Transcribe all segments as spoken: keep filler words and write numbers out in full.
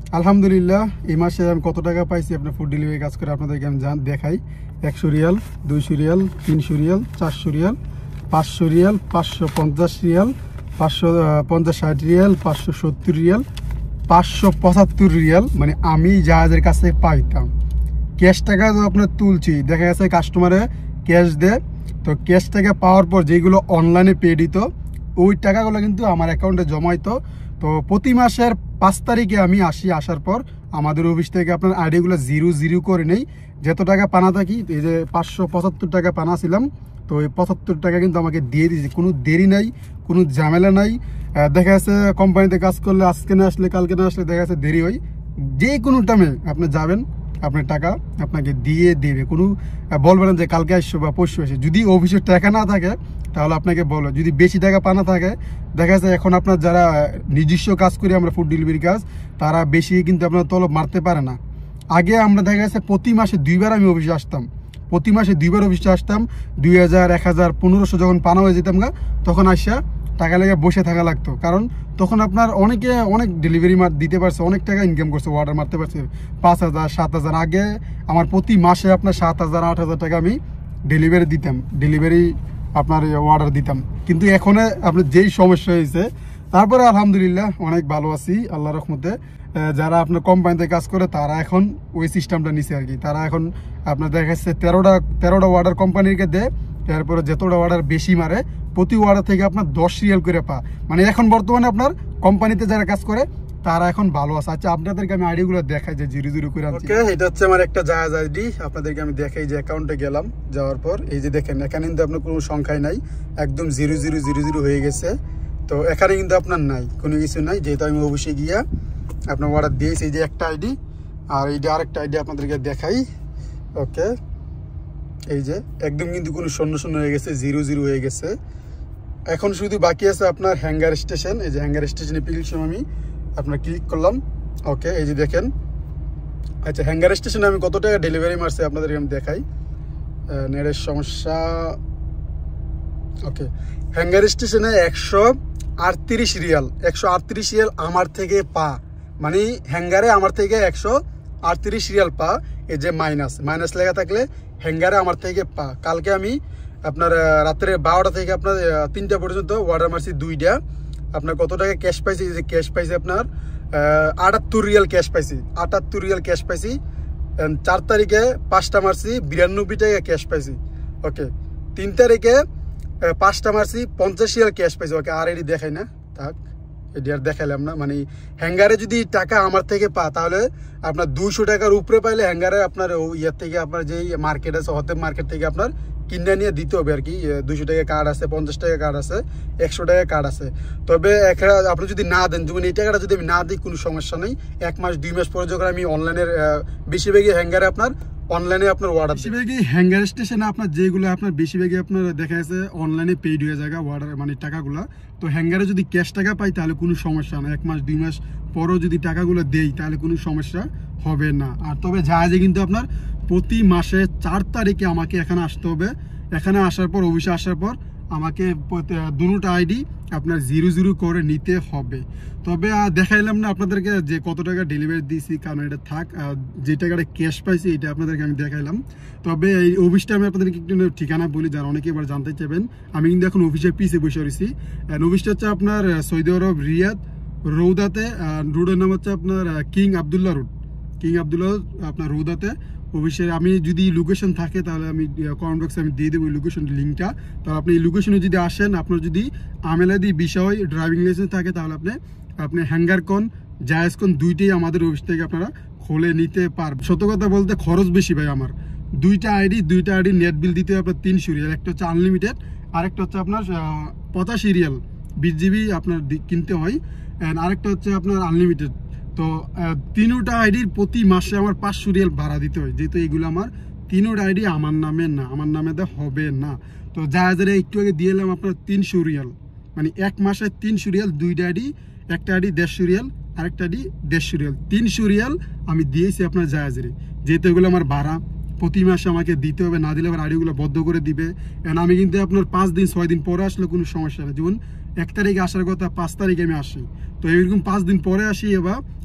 আলহামদুলিল্লাহ এই মাসে আমি কত টাকা পাইছি আপনার ফুড ডেলিভারি কাজ করে আপনাদেরকে আমি জান দেখাই। একশো রিয়াল, দুইশো রিয়াল, তিনশো রিয়াল, চারশো রিয়াল, পাঁচশো রিয়াল, পাঁচশো পঞ্চাশ রিয়াল, পাঁচশো পঞ্চাশ ষাট রিয়াল, পাঁচশো সত্তর রিয়াল, পাঁচশো পঁচাত্তর রিয়াল। মানে আমি জাহাজের কাছে পাইতাম ক্যাশ টাকা তো আপনার তুলছি, দেখা গেছে কাস্টমারে ক্যাশ দেয়, তো ক্যাশ টাকা পাওয়ার পর যেগুলো অনলাইনে পে দিত ওই টাকাগুলো কিন্তু আমার অ্যাকাউন্টে জমাইতো। তো প্রতি মাসের পাঁচ তারিখে আমি আসি, আসার পর আমাদের অফিস থেকে আপনার আইডিগুলো জিরো জিরো করে নেই। যত টাকা পানা থাকি, এই যে পাঁচশো পঁচাত্তর টাকা পানা ছিলাম, তো এই পঁচাত্তর টাকা কিন্তু আমাকে দিয়ে দিয়েছে, কোনো দেরি নাই, কোনো ঝামেলা নাই। দেখা যাচ্ছে কোম্পানিতে কাজ করলে আজকে না আসলে কালকে না আসলে দেখা যাচ্ছে দেরি হয়, যে কোনো টাইমে আপনি যাবেন আপনার টাকা আপনাকে দিয়ে দেবে, কোনো বলবে না যে কালকে আসছো বা পরশু আসে। যদি অফিসের টাকা না থাকে তাহলে আপনাকে বলো, যদি বেশি টাকা পানা থাকে দেখা যাচ্ছে এখন আপনার যারা নিজস্ব কাজ করি আমরা ফুড ডেলিভারি কাজ, তারা বেশি কিন্তু আপনার তলব মারতে পারে না। আগে আমরা দেখা যাচ্ছে প্রতি মাসে দুইবার আমি অফিসে আসতাম, প্রতি মাসে দুইবার অফিসে আসতাম, দুই হাজার এক হাজার পনেরোশো যখন পানা হয়ে যেতাম গা, তখন আসা টাকা লেগে বসে থাকা লাগতো। কারণ তখন আপনার অনেকে অনেক ডেলিভারি মার দিতে পারছে, অনেক টাকা ইনকাম করছে, অর্ডার মারতে পারছে পাঁচ হাজার সাত হাজার। আগে আমার প্রতি মাসে আপনার সাত হাজার আট হাজার টাকা আমি ডেলিভারি দিতাম, ডেলিভারি আপনার অর্ডার দিতাম। কিন্তু এখন আপনার যেই সমস্যা হয়েছে, তারপরে আলহামদুলিল্লাহ অনেক ভালো আছি আল্লাহ রহমতে। যারা আপনার কোম্পানিতে কাজ করে তারা এখন ওই সিস্টেমটা নিছে আর কি। তারা এখন আপনার দেখা যাচ্ছে তেরোটা তেরোটা অর্ডার কোম্পানিকে দেয়, তারপরে যতটা অর্ডার বেশি মারে প্রতি অর্ডার থেকে আপনার দশ রিয়াল করে পা। মানে এখন বর্তমানে আপনার কোম্পানিতে যারা কাজ করে তারা এখন ভালো আছে। আচ্ছা আপনাদেরকে আমি আইডিগুলো দেখাই যে জিরো জিরো করে। ওকে, এটা হচ্ছে আমার একটা জাহাজ আইডি, আপনাদেরকে আমি দেখাই যে অ্যাকাউন্টে গেলাম, যাওয়ার পর এই যে দেখেন এখানে কিন্তু আপনার কোনো সংখ্যাই নাই, একদম জিরো জিরো জিরো জিরো হয়ে গেছে। তো এখানে কিন্তু আপনার নাই, কোনো কিছু নাই, যেহেতু আমি অবশ্যই গিয়া আপনার অর্ডার দিয়েছি। এই যে একটা আইডি, আর এই যে আরেকটা আইডি আপনাদেরকে দেখাই। ওকে, এই যে একদম কিন্তু কোনো শূন্য শূন্য হয়ে গেছে, জিরো জিরো হয়ে গেছে। এখন শুধু বাকি আছে আপনার হ্যাঙ্গার স্টেশন। এই যে হ্যাঙ্গার স্টেশনে ক্লিক আমি আপনার ক্লিক করলাম। ওকে, এই যে দেখেন। আচ্ছা, হ্যাঙ্গার স্টেশনে আমি কত টাকা ডেলিভারি মারছি আপনাদেরকে আমি দেখাই। নেটের সমস্যা। ওকে, হ্যাঙ্গার স্টেশনে একশো আটত্রিশ রিয়াল, একশো আটত্রিশ রিয়াল আমার থেকে পা, মানে হ্যাঙ্গারে আমার থেকে একশো আটত্রিশ রিয়াল পা। এই যে মাইনাস মাইনাস লেখা থাকলে হ্যাঙ্গারে আমার থেকে পা। কালকে আমি আপনার রাত্রে বারোটা থেকে আপনার তিনটা পর্যন্ত অর্ডার মারছি দুইটা। আপনার কত টাকা ক্যাশ পাইছি, যে ক্যাশ পাইছি আপনার আটাত্তর রিয়াল ক্যাশ পাইছি, আটাত্তর রিয়াল ক্যাশ পাইছি। চার তারিখে পাঁচটা মারছি, বিরানব্বই টাকা ক্যাশ পাইছি। ওকে, তিন তারিখে পাঁচটা মারছি, পঞ্চাশ রিয়াল ক্যাশ পাইছি। ওকে, আর এটি দেখাই না, থাক, এটি আর দেখাইলাম না। মানে হ্যাঙ্গারে যদি টাকা আমার থেকে পা, তাহলে আপনার দুইশো টাকার উপরে পাইলে হ্যাঙ্গারে আপনার ইয়ার থেকে আপনার যেই মার্কেট আছে হতে মার্কেট থেকে আপনার কিনে নিয়ে দিতে হবে আর কি। দুইশো টাকা কার্ড আছে, পঞ্চাশ টাকা কার্ড আছে, একশো টাকা কার্ড আছে। তবে আপনি যদি না দেন, যেমন এই টাকাটা যদি আমি না দিই কোনো সমস্যা নেই। এক মাস দুই মাস পরে যখন আমি অনলাইনের বেশিরভাগই হ্যাঙ্গারে আপনার অনলাইনে আপনার অর্ডার, বেশিরভাগই হ্যাঙ্গার স্টেশনে আপনার যেগুলো আপনার বেশিরভাগই আপনার দেখা যাচ্ছে অনলাইনে পেইড হয়ে যায় অর্ডার, মানে টাকাগুলো। তো হ্যাঙ্গারে যদি ক্যাশ টাকা পাই তাহলে কোনো সমস্যা না, এক মাস দুই মাস পরও যদি টাকাগুলো দেই তাহলে কোনো সমস্যা হবে না। আর তবে জাহাজে কিন্তু আপনার প্রতি মাসে চার তারিখে আমাকে এখানে আসতে হবে। এখানে আসার পর অফিসে আসার পর আমাকে দুটো আইডি আপনার জিরো জিরো করে নিতে হবে। তবে দেখাইলাম না আপনাদেরকে যে কত টাকা ডেলিভারি দিয়েছি, কারণ এটা থাক, যে টাকাটা ক্যাশ পাইছি এটা আপনাদেরকে আমি দেখাইলাম। তবে এই অফিসটা আমি আপনাদেরকে একটু ঠিকানা বলি, যারা অনেকে এবার জানতে চাইবেন। আমি কিন্তু এখন অফিসের পিছিয়ে বসে রয়েছি। অফিসটা হচ্ছে আপনার সৌদি আরব রিয়াদ রৌদাতে, রোডের নাম হচ্ছে আপনার king Abdullah road, king Abdullah আপনার রৌদাতে অফিসের। আমি যদি লোকেশন থাকে তাহলে আমি কমেন্ট বক্সে আমি দিয়ে দেবো ওই লোকেশন লিঙ্কটা। তাহলে আপনি এই লোকেশনে যদি আসেন, আপনার যদি আমেলাদি বিষয় ড্রাইভিং লাইসেন্স থাকে তাহলে আপনি আপনি হ্যাঙ্গার কোন জায়েজ কোন দুইটাই আমাদের অফিস থেকে আপনারা খুলে নিতে পারবেন। সত্য কথা বলতে খরচ বেশি ভাই আমার। দুইটা আইডি দুইটা আইডি নেট বিল দিতে হবে আপনার তিনশো রিয়াল, একটা হচ্ছে আনলিমিটেড, আরেকটা হচ্ছে আপনার পঁচাশি রিয়াল বিশ জিবি আপনার কিনতে হয়, অ্যান্ড আরেকটা হচ্ছে আপনার আনলিমিটেড। তো তিনোটা আইডির প্রতি মাসে আমার পাঁচশো রিয়াল ভাড়া দিতে হয়, যেহেতু এইগুলো আমার তিনোটা আইডি আমার নামে না, আমার নামে তো হবে না। তো জাহাজের একটু আগে দিয়ে এলাম আপনার তিনশো রিয়াল, মানে এক মাসে তিনশো রিয়াল, দুইটা আইডি, একটা আইডি দেড়শো রিয়াল, আরেকটা আইডি দেড়শো রিয়াল, তিনশো রিয়াল আমি দিয়েছি আপনার জাহাজের। যেহেতু এগুলো আমার ভাড়া প্রতি মাসে আমাকে দিতে হবে, না দিলে আবার আইডিগুলো বদ্ধ করে দিবে। এন্ড আমি কিন্তু আপনার পাঁচ দিন ছয় দিন পরে আসলে কোনো সমস্যা নেই। যেমন এক তারিখে আসার কথা, পাঁচ তারিখে আমি আসি, তো এরকম পাঁচ দিন পরে আসি এবার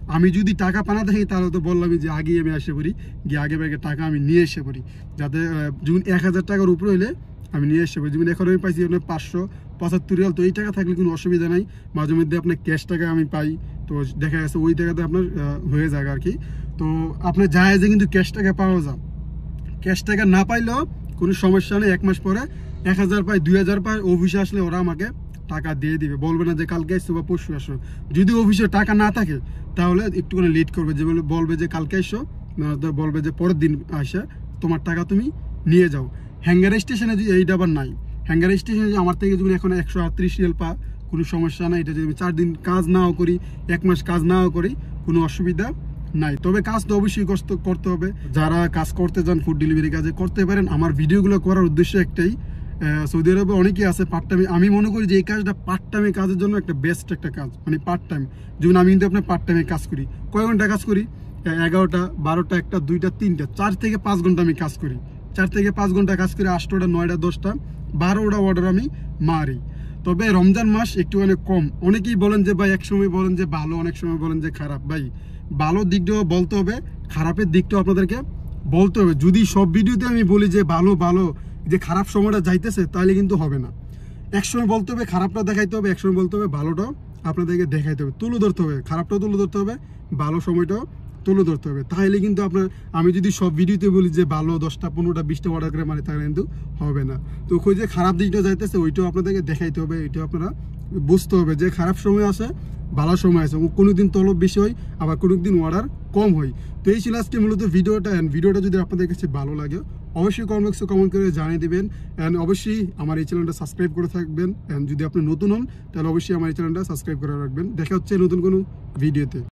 আমি যদি টাকা পানা থাকি তাহলে তো বললাম যে আগেই আমি এসে পড়ি, গিয়ে আগে ব্যাগে টাকা আমি নিয়ে এসে পড়ি, যাতে যেমন এক হাজার টাকার উপরে হইলে আমি নিয়ে এসে পড়ি। যেমন এখন আমি পাইছি আপনার পাঁচশো পঁচাত্তর রিয়াল, তো এই টাকা থাকলে কোনো অসুবিধা নাই। মাঝে মধ্যে আপনার ক্যাশ টাকা আমি পাই, তো দেখা গেছে ওই টাকাতে আপনার হয়ে যায় আর কি। তো আপনার যায় যে কিন্তু ক্যাশ টাকা পাওয়া যায়, ক্যাশ টাকা না পাইলেও কোনো সমস্যা নেই। এক মাস পরে এক হাজার পাই, দুই হাজার পাই, অফিসে আসলে ওরা আমাকে টাকা দিয়ে দিবে, বলবে না যে কালকে আসছো বা পরশু আসো। যদি অফিসে টাকা না থাকে তাহলে একটুখানি লেট করবে, যে বলবে যে কালকে আসো, বলবে যে পরের দিন আসে তোমার টাকা তুমি নিয়ে যাও। হ্যাঙ্গার স্টেশনে যে এইটা আবার নাই। হ্যাঙ্গার স্টেশনে যে আমার থেকে যদি এখন একশো আটত্রিশ রিয়াল পা, কোনো সমস্যা নাই। এটা যদি আমি চার দিন কাজ নাও করি, এক মাস কাজ নাও করি, কোনো অসুবিধা নাই। তবে কাজ তো অবশ্যই কষ্ট করতে হবে। যারা কাজ করতে যান ফুড ডেলিভারি কাজে করতে পারেন। আমার ভিডিওগুলো করার উদ্দেশ্য একটাই, সৌদি আরবে অনেকেই আছে পার্ট টাইমে, আমি মনে করি যে এই কাজটা পার্ট টাইমে কাজের জন্য একটা বেস্ট একটা কাজ, মানে পার্ট টাইম। যেমন আমি কিন্তু আপনার পার্ট টাইমে কাজ করি, কয় ঘন্টা কাজ করি, এগারোটা বারোটা একটা দুইটা তিনটা চার থেকে পাঁচ ঘন্টা আমি কাজ করি, চার থেকে পাঁচ ঘন্টা কাজ করি, আটটা নয়টা দশটা বারোটা অর্ডার আমি মারি। তবে রমজান মাস একটুখানি কম। অনেকেই বলেন যে ভাই, এক সময় বলেন যে ভালো, অনেক সময় বলেন যে খারাপ। ভাই ভালো দিকটাও বলতে হবে, খারাপের দিকটাও আপনাদেরকে বলতে হবে। যদি সব ভিডিওতে আমি বলি যে ভালো ভালো, যে খারাপ সময়টা যাইতেছে, তাহলে কিন্তু হবে না। একসময় বলতে হবে খারাপটা দেখাইতে হবে, একসময় বলতে হবে ভালোটাও আপনাদেরকে দেখাইতে হবে, তুলে ধরতে হবে, খারাপটাও তুলে ধরতে হবে, ভালো সময়টাও তুলে ধরতে হবে। তাহলে কিন্তু আপনার, আমি যদি সব ভিডিওতে বলি যে ভালো দশটা পনেরোটা বিশটা অর্ডার করে মানে, তাহলে কিন্তু হবে না। তো ওই যে খারাপ দিকটা যাইতেছে ওইটাও আপনাদেরকে দেখাইতে হবে, এটাও আপনারা বুঝতে হবে যে খারাপ সময় আসে, ভালো সময় আছে। কোনোদিন তলব বেশি হয়, আবার কোনোদিন অর্ডার কম হয়। তো এই ছিল আজকে মূলত ভিডিওটা। অ্যান্ড ভিডিওটা যদি আপনাদের কাছে ভালো লাগে অবশ্যই কমেন্ট বক্সে কমেন্ট করে জানিয়ে দেবেন। অ্যান্ড অবশ্যই আমার এই চ্যানেলটা সাবস্ক্রাইব করে থাকবেন। অ্যান্ড যদি আপনি নতুন হন তাহলে অবশ্যই আমার এই চ্যানেলটা সাবস্ক্রাইব করে রাখবেন। দেখা হচ্ছে নতুন কোনো ভিডিওতে।